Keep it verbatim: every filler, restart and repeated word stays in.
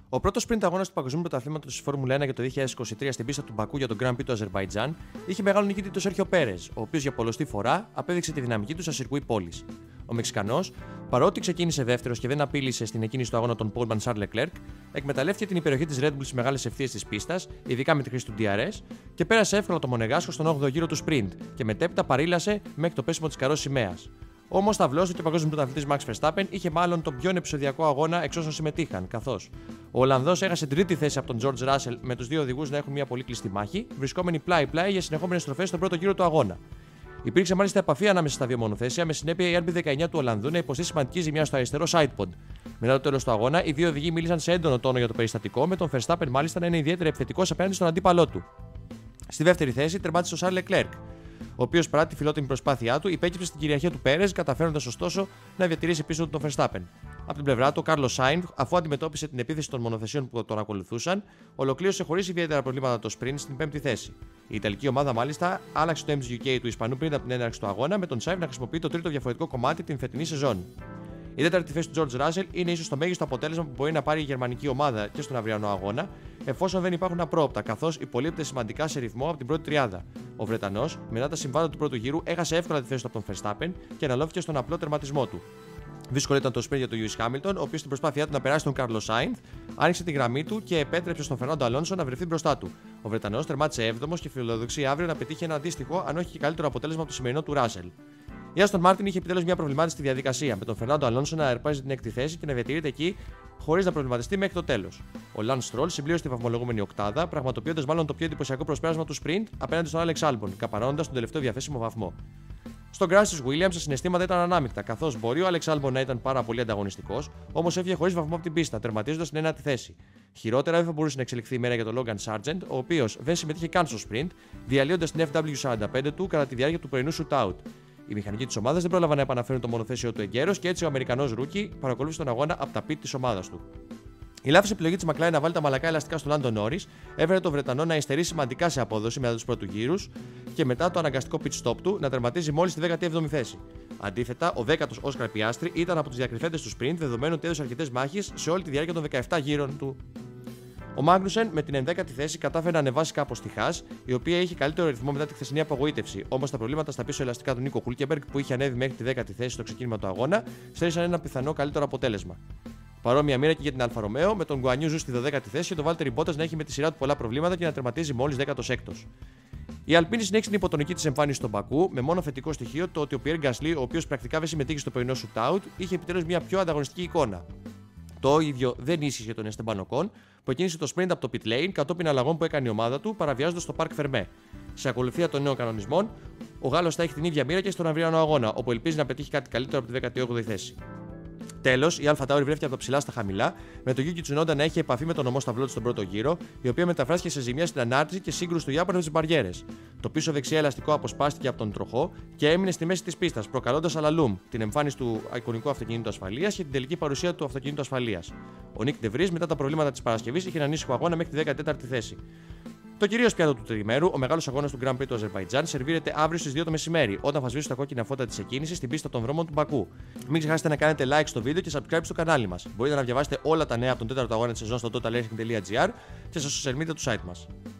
Ο πρώτος sprint αγώνας του Παγκοσμίου Πρωταθλήματος της Φόρμουλα ένα για το δύο χιλιάδες είκοσι τρία στην πίστα του Μπακού για τον Grand Prix του Αζερμπαϊτζάν είχε μεγάλο νικητή τον Σέρχιο Πέρεζ, ο οποίος για πολλοστή φορά απέδειξε τη δυναμική του στα σιρκουί πόλης. Ο Μεξικανός, παρότι ξεκίνησε δεύτερος και δεν απείλησε στην εκκίνηση του αγώνα των Paul Charles Leclerc, εκμεταλλεύτηκε την υπεροχή της Red Bull στις μεγάλες ευθείες της πίστας, ειδικά με τη χρήση του ντι αρ ες, και πέρασε εύκολα το Μονεγάσκο στον όγδοο γύρο του sprint και μετέπειτα παρήλασε μέχρι το πέσιμο της καρός σημαίας. Όμως ταυλός του και ο παγκόσμιος πρωταθλητής Max Verstappen είχε μάλλον τον πιο επεισοδιακό αγώνα εξ όσων συμμετείχαν, καθώς ο Ολλανδός έχασε την τρίτη θέση από τον George Russell με τους δύο οδηγούς να έχουν μια πολύ κλειστή μάχη, βρισκόμενοι πλάι-πλάι για συνεχόμενες στροφές στον πρώτο γύρο του αγώνα. Υπήρξε μάλιστα επαφή ανάμεσα στα δύο μονοθέσια, με συνέπεια η αρ μπι δεκαεννιά του Ολλανδού να υποστεί σημαντική ζημιά στο αριστερό sidepod. Μετά το τέλος του αγώνα, οι δύο οδηγοί μίλησαν σε έντονο τόνο για το περιστατικό, με τον Verstappen μάλιστα να είναι ιδιαίτερα επιθετικός απέναντι στον αντίπαλό του. Στη δεύτερη θέση τερμάτισε ο Charles Leclerc, ο οποίος παρά τη φιλότιμη προσπάθειά του υπέκυψε στην κυριαρχία του Πέρεζ, καταφέροντας ωστόσο να διατηρήσει πίσω του τον Verstappen. Από την πλευρά του, ο Carlos Sainz, αφού αντιμετώπισε την επίθεση των μονοθεσιών που τον ακολουθούσαν, ολοκλήρωσε χωρίς ιδιαίτερα προβλήματα το sprint στην πέμπτη θέση. Η Ιταλική ομάδα μάλιστα άλλαξε το εμ τζι γιου κέι του Ισπανού πριν από την έναρξη του αγώνα, με τον Sainz να χρησιμοποιεί το τρίτο διαφορετικό κομμάτι την φετινή σεζόν. Η τέταρτη θέση του George Russell είναι ίσως το μέγιστο αποτέλεσμα που μπορεί να πάρει η γερμανική ομάδα και στον αυριανό αγώνα, εφόσον δεν υπάρχουν απρόοπτα, καθώς υπολείπεται σημαντικά σε ρυθμό από την πρώτη τριάδα. Ο Βρετανός, μετά τα συμβάντα του πρώτου γύρου, έχασε εύκολα τη θέση του από τον Verstappen και αναλώθηκε στον απλό τερματισμό του. Δύσκολο ήταν το sprint για τον Lewis Hamilton, ο οποίος στην προσπάθειά του να περάσει τον Carlos Sainz, άνοιξε τη γραμμή του και επέτρεψε στον Fernando Alonso να βρεθεί μπροστά του. Ο Βρετανός τερμάτισε έβδομος και φιλοδοξεί αύριο να πετύχει ένα αντίστοιχο, αν όχι και καλύτερο αποτέλεσμα από το σημερινό του Russell. Η Aston Martin είχε επιτέλους μια προβλημάτιστη διαδικασία, με τον Fernando Alonso να αρπάζει την έκτη θέση και να διατηρείται εκεί χωρίς να προβληματιστεί μέχρι το τέλος. Ο Lance Stroll συμπλήρωσε τη βαθμολογούμενη οκτάδα, πραγματοποιώντας μάλλον το πιο εντυπωσιακό προσπέρασμα του sprint απέναντι στον Alex Albon, καπαρώνοντας τον τελευταίο διαθέσιμο βαθμό. Στον crash της Williams τα συναισθήματα ήταν ανάμεικτα, καθώς μπορεί ο Alex Albon να ήταν πάρα πολύ ανταγωνιστικός, όμως έφυγε χωρίς βαθμό από την πίστα, τερματίζοντας την ένατη θέση. Χειρότερα δεν θα μπορούσε να εξελιχθεί η μέρα για τον Logan Sargent, ο οποίος δεν συμμετείχε καν στο sprint, διαλύοντας την εφ ντάμπλιου σαράντα πέντε του κατά τη διάρκεια του πρωινού shootout. Οι μηχανικοί της ομάδας δεν πρόλαβαν να επαναφέρουν το μονοθέσιο του εγκαίρως και έτσι ο Αμερικανός ρούκι παρακολούθησε τον αγώνα από τα πιτ της ομάδας του. Η λάθος επιλογή της McLaren να βάλει τα μαλακά ελαστικά στο Lando Norris έφερε τον Βρετανό να υστερεί σημαντικά σε απόδοση μετά τους πρώτους γύρους και μετά το αναγκαστικό pit stop του να τερματίζει μόλις στη δέκατη έβδομη θέση. Αντίθετα, ο δέκατος Oscar Piastri ήταν από τους διακριθέντες του sprint, δεδομένου ότι έδωσε αρκετές μάχες σε όλη τη διάρκεια των δεκαεπτά γύρων του. Ο Μάγνουσεν με την ενδέκατη θέση κατάφερε να ανεβάσει κάπως τη Haas, η οποία είχε καλύτερο ρυθμό μετά τη χθεσινή απογοήτευση. Όμως τα προβλήματα στα πίσω ελαστικά του Νίκο Χούλκεμπεργκ, που είχε ανέβει μέχρι τη δέκατη θέση στο ξεκίνημα του αγώνα, στέρισαν ένα πιθανό καλύτερο αποτέλεσμα. Παρόμοια μοίρα και για την Αλφα Ρωμαίο, με τον Γκουανιούζου στη δωδέκατη θέση και τον Βάλτερη Μπότας να έχει με τη σειρά του πολλά προβλήματα και να τερματίζει μόλις δέκατος έκτος. Η Αλπίνη συνέχισε την υποτονική της εμφάνιση στον Μπακού, με μόνο θετικό στοιχείο το ότι ο Πιέρ Γκασλί, ο οποίος πρακτικά δεν συμμετείχε στο πρωινό shootout, είχε επιτέλους μια πιο ανταγωνιστική εικόνα. Το ίδιο δεν ίσχυε για τον Εστεμπάν Οκόν, που εκκίνησε το sprint από το pit lane κατόπιν αλλαγών που έκανε η ομάδα του, παραβιάζοντας το Parc Fermé. Σε ακολουθία των νέων κανονισμών, ο Γάλλος θα έχει την ίδια μοίρα και στον αυριανό αγώνα, όπου ελπίζει να πετύχει κάτι καλύτερο από τη δέκατη όγδοη θέση. Τέλος, η Αλφα Τάουρι βρέθηκε από τα ψηλά στα χαμηλά, με τον Yuki Tsunoda να έχει επαφή με τον ομό σταυλό του στον πρώτο γύρο, η οποία μεταφράστηκε σε ζημιά στην ανάρτηση και σύγκρουση του Ιάπωνα με τις μπαριέρες. Το πίσω δεξιά ελαστικό αποσπάστηκε από τον τροχό και έμεινε στη μέση της πίστας, προκαλώντας αλαλούμ, την εμφάνιση του εικονικού αυτοκινήτου ασφαλείας και την τελική παρουσία του αυτοκινήτου ασφαλείας. Ο Νίκ Ντεβρίζ, μετά τα προβλήματα της Παρασκευής, είχε έναν ήσυχο αγώνα μέχρι τη δέκατη τέταρτη θέση. Το κυρίως πιάτο του τριμέρου, ο μεγάλος αγώνας του Grand Prix του Αζερμπαϊτζάν, σερβίρεται αύριο στις δύο το μεσημέρι, όταν θα σβήσουν τα κόκκινα φώτα της εκκίνησης στην πίστα των δρόμων του Μπακού. Μην ξεχάσετε να κάνετε like στο βίντεο και subscribe στο κανάλι μας. Μπορείτε να διαβάσετε όλα τα νέα από τον τέταρτο αγώνα της σεζόν στο total racing τελεία gr και στα social media του site μας.